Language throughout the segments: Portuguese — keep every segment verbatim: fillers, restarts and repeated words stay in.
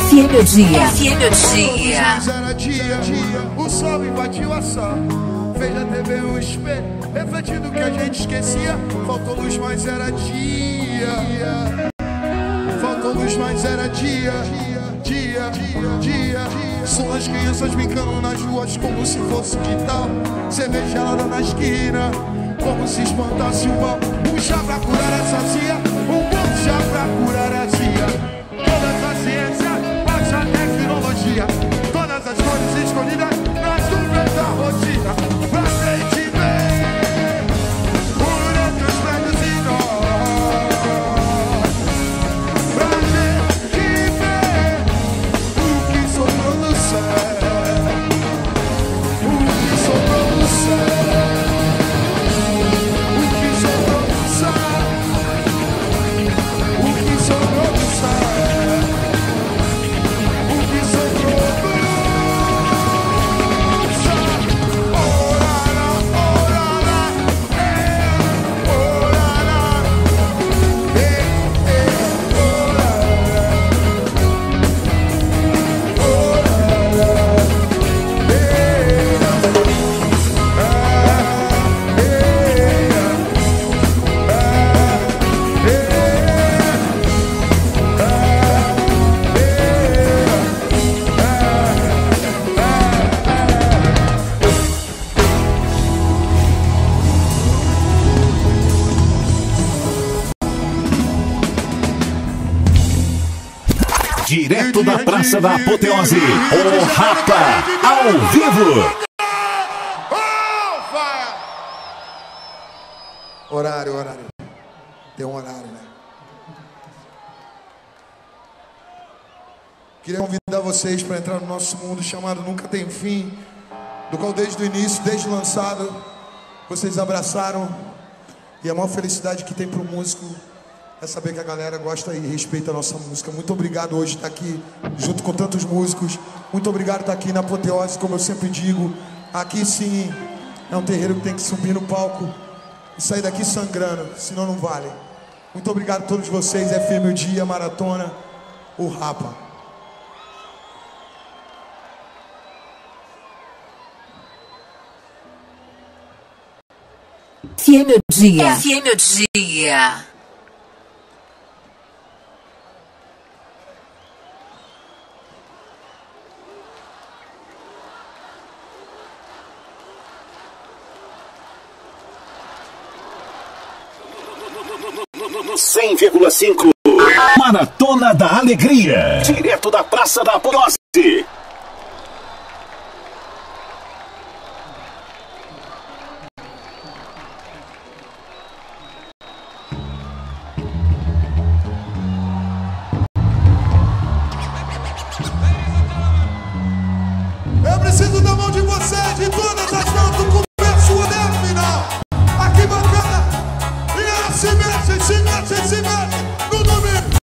F M o Dia. F M o Dia. Era dia, dia, o sol invadiu a sala. Fez a T V um espelho, refletindo o que a gente esquecia. Faltou luz, mas era dia. Faltou luz, mas era dia. Dia, dia, dia. São as crianças brincando nas ruas como se fosse quintal. Cervejada na esquina, como se espantasse o mal. Um chá pra curar essa cia, um bom chá pra curar a cia. Toda essa ciência, baixa tecnologia, todas as cores escolhidas nas nuvens da rotina. Pra frente vem, por entre os prédios e nós. Pra gente ver o que sobrou no céu, o que sobrou no céu, o que sobrou no céu, o que sobrou no céu. Direto da Praça da Apoteose, o Rapa, ao vivo. Horário, horário. Tem um horário, né? Queria convidar vocês para entrar no nosso mundo chamado Nunca Tem Fim, do qual desde o início, desde o lançado, vocês abraçaram. E a maior felicidade que tem para o músico é saber que a galera gosta e respeita a nossa música. Muito obrigado hoje estar aqui junto com tantos músicos. Muito obrigado por estar aqui na Apoteose, como eu sempre digo. Aqui sim é um terreiro que tem que subir no palco e sair daqui sangrando, senão não vale. Muito obrigado a todos vocês. F M o Dia, Maratona, o Rapa. F M o Dia. F M o Dia. cem vírgula cinco Maratona da Alegria, direto da Praça da Apoteose. Eu preciso da mão de vocês, de todas as mãos do começo até o final. Aqui bacana. E ela se mexe, se mexe, se mexe no domingo.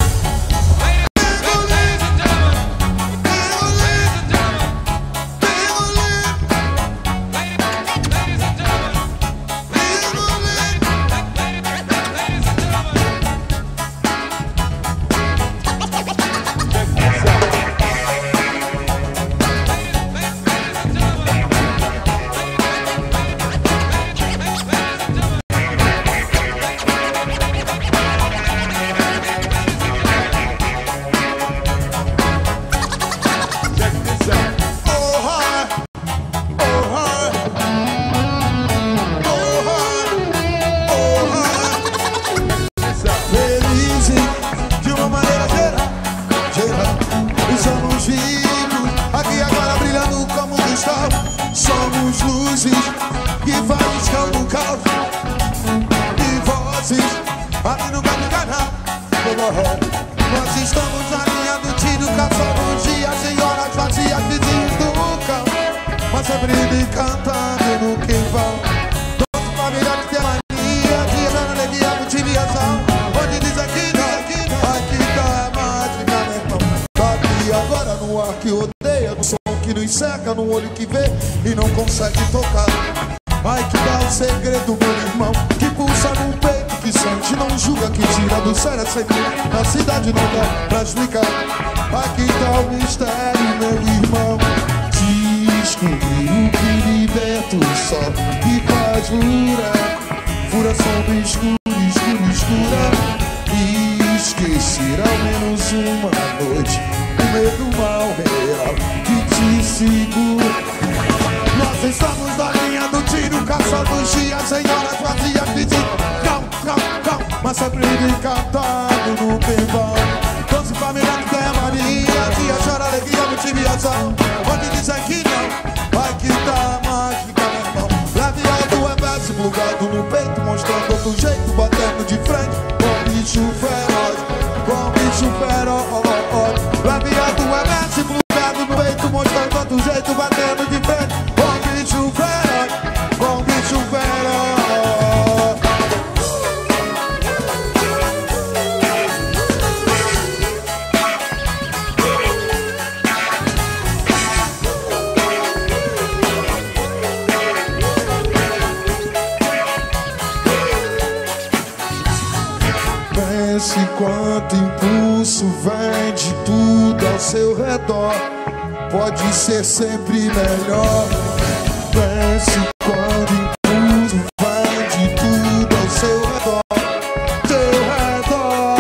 Nós estamos na linha do tiro, caçando dias em horas vazias, vizinhos do vulcão, mas sempre me cantando no que vão. Todos família que tem mania, de na alegria, motivação. Onde diz aqui não, aqui tá a mágica, meu irmão. Tá aqui agora no ar que odeia, no som que nos seca, no olho que vê e não consegue tocar. Ai que dá o segredo, meu irmão, que pulsa no peito, que sente, não julga, que tira do sério, é sempre na cidade não dá pra explicar. Aqui tá o mistério, meu irmão. Descobrir o que liberta o sol que faz buraco, fura sombra escura, escura, escura. E esquecer ao menos uma noite o medo mal real que te segura. Nós estamos na linha do tiro, caçando os dias em horas vazias, pedindo calma, calma, calma, mas sempre encantado no pembão. Doce família que tem a mania, dia chora alegria, motivação. Onde dizem que não, vai que tá mágica, meu irmão. Leve alto é verso plugado no peito, mostrando outro jeito, batendo de frente com bicho feroz, com bicho feroz. Leve alto é verso plugado no peito, mostrando outro jeito, batendo de frente com bicho feroz, com bicho feroz. Pense quanto impulso vem de tudo ao seu redor. Pode ser sempre melhor. Pense quanto impulso vem de tudo ao seu redor, seu redor.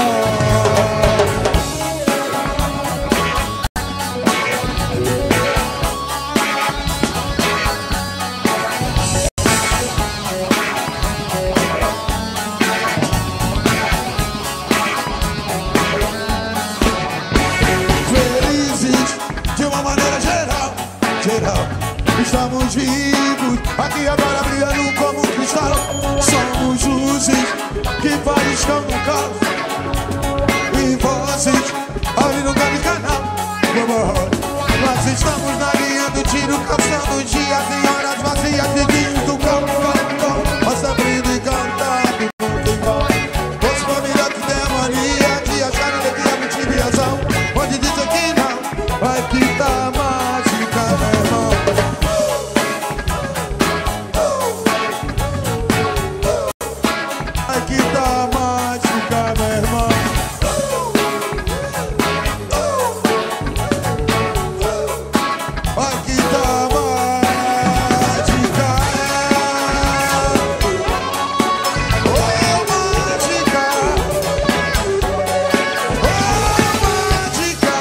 Estamos vivos, aqui agora brilhando como um cristal. Somos luzes que faiscam no caos, e vozes ali no grande canal. Nós estamos na linha do tiro, caçando dias em horas vazias, pedindo calma, calma, calma, mas sempre encantado no igual. Doce família que tem a mania de achar alegria, motivação. Pode dizer que não, vai que tá mágica, meu irmão. Aqui tá mágica, meu irmão. Aqui tá mágica. Oh, mágica. Oh, mágica.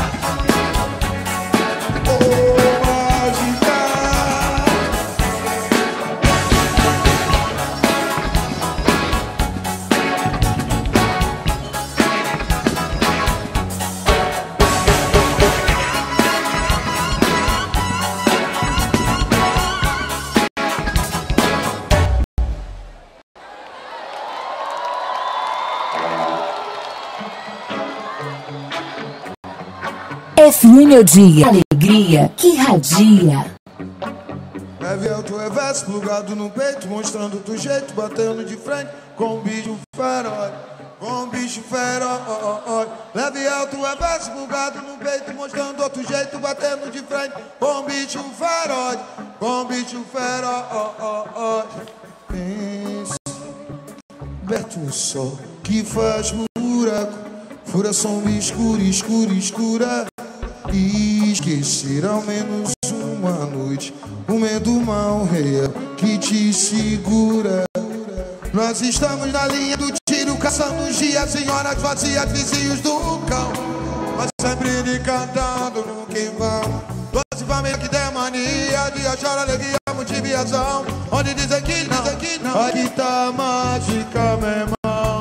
Oh, mágica. F um meu dia. Alegria que irradia. Leve alto é verso plugado no peito, mostrando outro jeito, batendo de frente com um bicho feroz, com um bicho feroz. Leve alto é verso plugado no peito, mostrando outro jeito, batendo de frente com um bicho feroz, com um bicho feroz. Pense, aberto o sol que faz buraco, fura sombra escura, escura, escura. E esquecer ao menos uma noite o medo mal real que te segura. Nós estamos na linha do tiro, caçando os dias em horas vazias, vizinhos do cão, mas sempre cantando no que vão. Doce família que tem mania de achar alegria, motivação. Onde dizem que não, dizem que não, aqui tá mágica, meu irmão.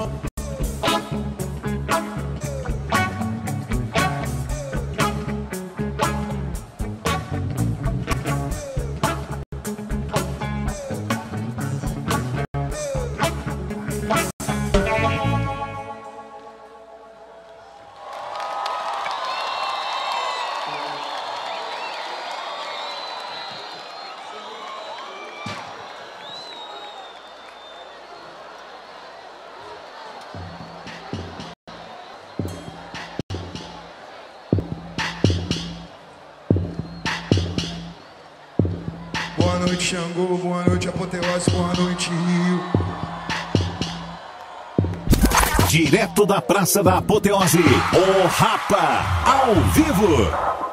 Boa noite, Xangô, boa noite, Apoteose, boa noite, Rio. Direto da Praça da Apoteose, o Rapa, ao vivo.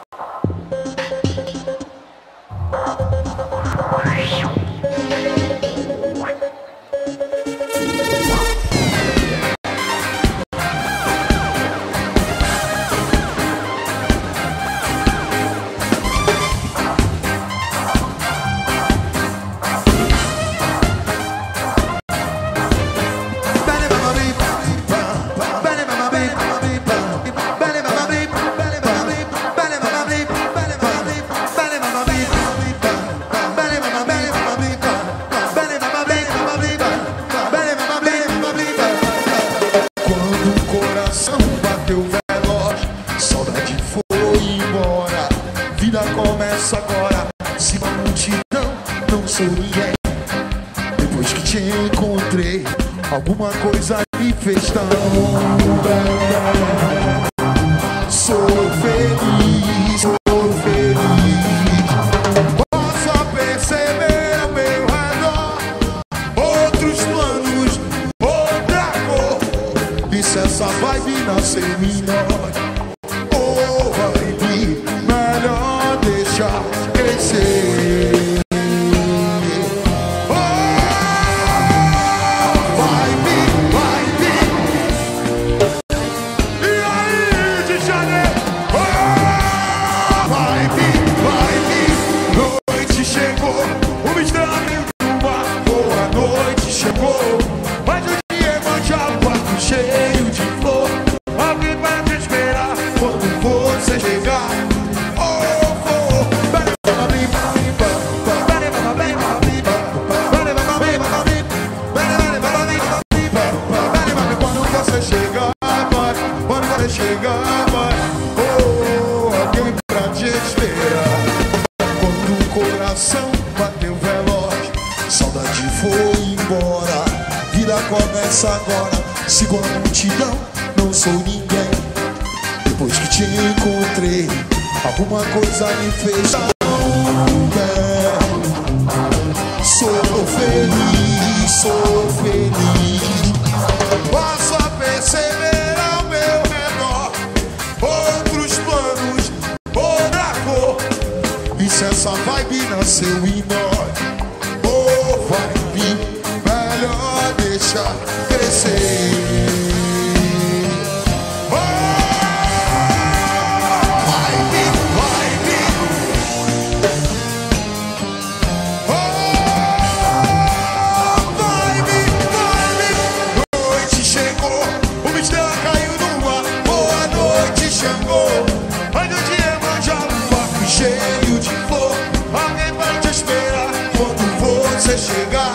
Alguma coisa me fez tão sou feliz, sou feliz. Posso perceber ao meu redor outros planos, outra cor. E se essa vibe nascer em nós, ou vibe melhor deixar crescer. Agora sigo a multidão, não sou ninguém. Depois que te encontrei, alguma coisa me fez tão bem. Sou feliz, sou feliz. Posso perceber ao meu redor outros planos, outra cor. E se essa vibe nasceu em nós, oh, vibe melhor deixar crescer. Oh, vibe, vibe. Oh, vibe, vibe. Noite chegou, o mistério caiu no mar. Boa noite chegou, onde o dia manja um barco cheio de flor. Alguém vai te esperar quando você chegar.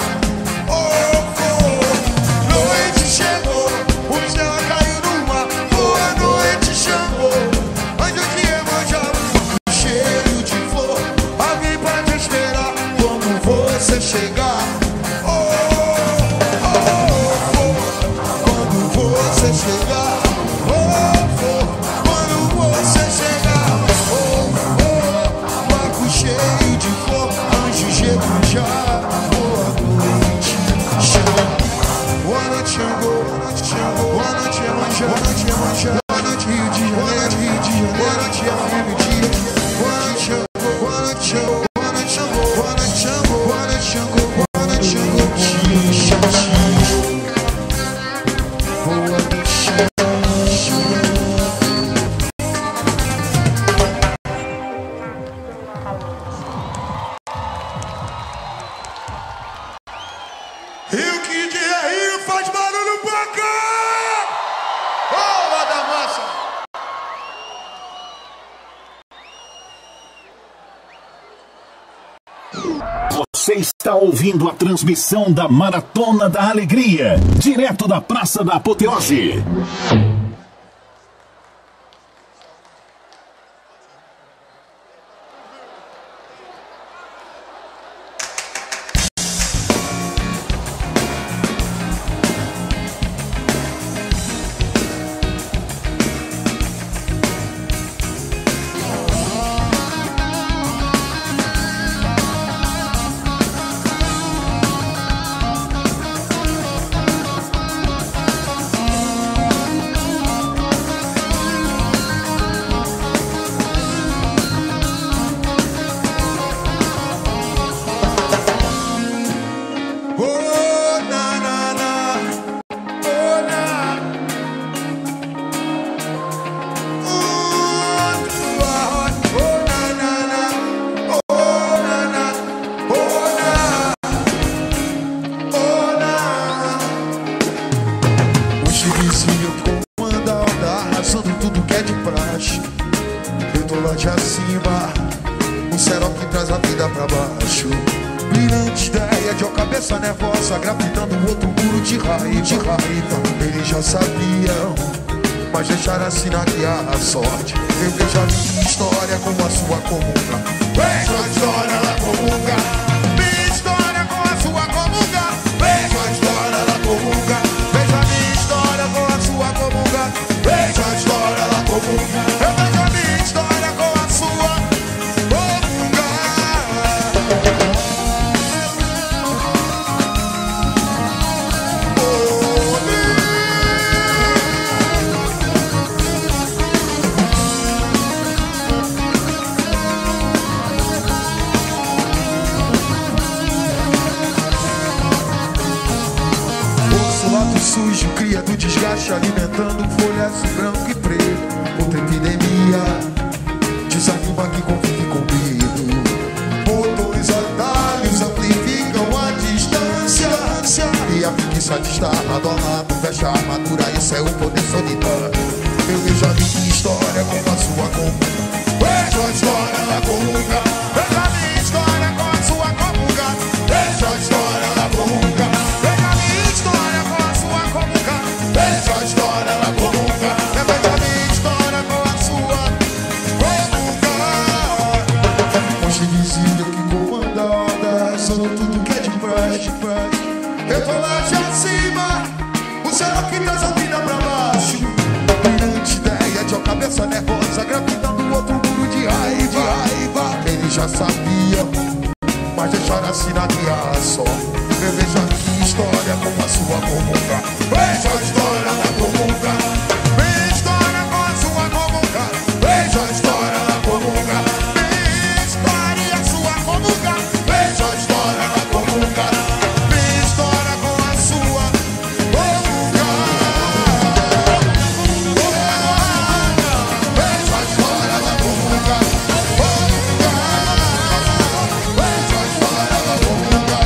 Chegar, oh, oh, oh, quando você chegar, oh, oh, quando você chegar, oh, oh, barco cheio de flor, anjo Iemanjá, boa noite, chegou, boa noite, chegou, boa noite, Iemanjá, boa noite, Iemanjá, boa noite, Rio de Janeiro, Rio de Janeiro, boa noite, F M Dia, boa noite, chegou, boa noite, chegou. Rio que de Rio faz barulho pra cá! Ô, Adamassa! Você está ouvindo a transmissão da Maratona da Alegria, direto da Praça da Apoteose. vida pra baixo. Brilhante ideia de uma cabeça nervosa, gravitando outro muro de raiva, de raiva. Eles já sabiam, mas deixaram assim na guiar a sorte. Eu vejo a minha história como a sua comunga. Vejo a história ela comunga. Minha história com a sua comunga. Vejo a história ela comunga. Vejo a minha história com a sua comunga. Vejo a história ela comunga. Eu vejo a minha história com a sua comunga. Sujo, cria do desgaste, alimentando folhas branco e preto. Outra epidemia, desanima que convive comigo. Botões, atalhos amplificam a distância. E a preguiça de estar lado a lado, fecha a armadura, isso é o poder solitário. Eu vejo a minha história com a sua comunga. Vejo a história na comunga. Vejo a minha história com a sua comunga. Vejo a história na comunga. Vejo a minha história com a sua comunga. Vejo a história na comunga. Vejo a minha história com a sua comunga. Monstro invisível que comanda a onda, sendo tudo que é de praxe. Eu tô lá de acima, o céu que traz a vida pra baixo. Brilhante ideia de uma cabeça nervosa, gravitando outro muro de raiva, raiva. Eles já sabiam, mas deixaram assim na guiar só. Eu vejo a minha história com a sua comunga. Vejo a história da comunga. Minha história com a sua comunga. Vejo a história da comunga. Minha história e a sua comunga. Vejo a história da comunga. Minha história com a sua comunga. Vejo a história da comunga. Vejo a história da comunga.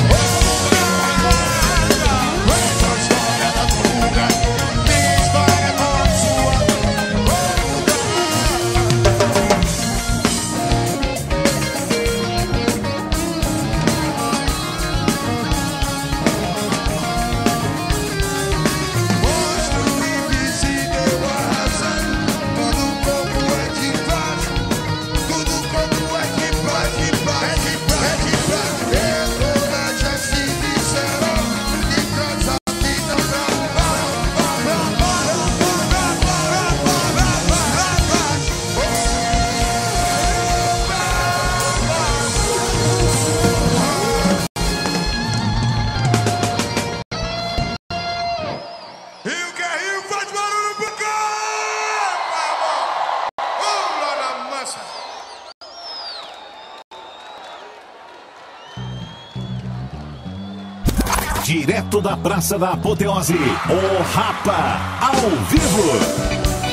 Direto da Praça da Apoteose, o Rapa, ao vivo.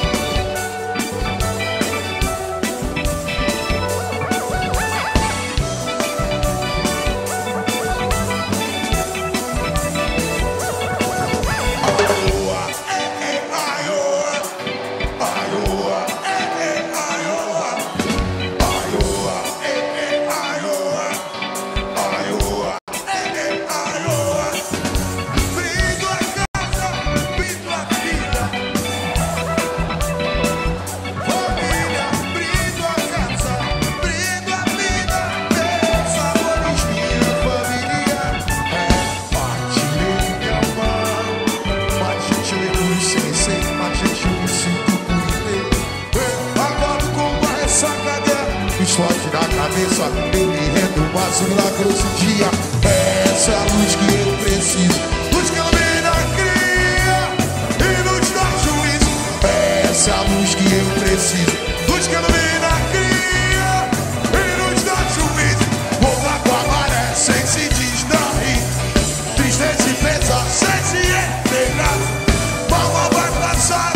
Explode na cabeça, eu me rendo, mas o milagroso dia. Essa é a luz que eu preciso, luz que ilumina, cria e nos dá juízo. Essa é a luz que eu preciso, luz que ilumina, cria e nos dá juízo. Vou lá com a maré sem se distrair, tristeza e pesar sem se entregar. Palma vai passar,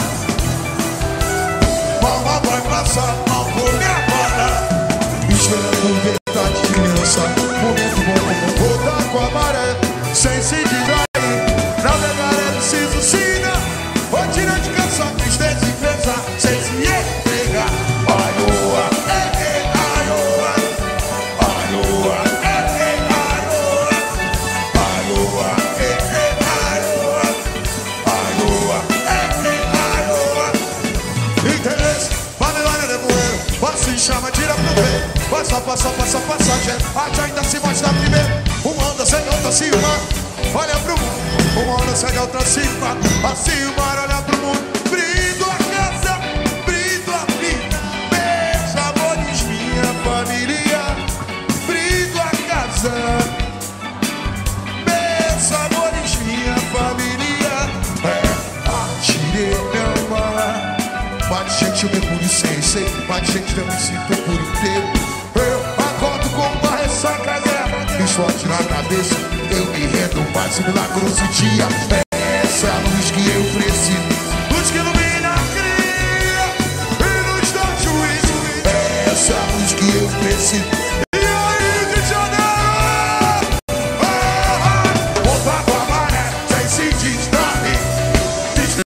palma vai passar, não vou me apagar. Esperando verdade de criança, momento bom, voltar com a maré, sem se distrair. Navegar é preciso sim, não. Rotina de canção, tristeza e pesar, sem se entregar. Ai, oa, é, é, ai, oa, ai, Passa, passa, passa, passagem. Arte ainda se mostra primeiro. Uma onda sem outra cima. Olha pro mundo. Uma onda sem outra cima. Assim o mar olha pro mundo. Brindo a casa, brindo a vida. Meus amores, minha família. Brindo a casa. Meus amores, minha família. É, atirei meu mar. Mas gente, eu mergulho sem sei. Mas gente, eu me sinto por inteiro. Eu acordo com uma ressaca guerra. Explode na cabeça. Eu me rendo, mas milagroso dia. É essa luz que eu preciso. Luz que ilumina a cria e nos dá juízo. É essa luz que eu preciso.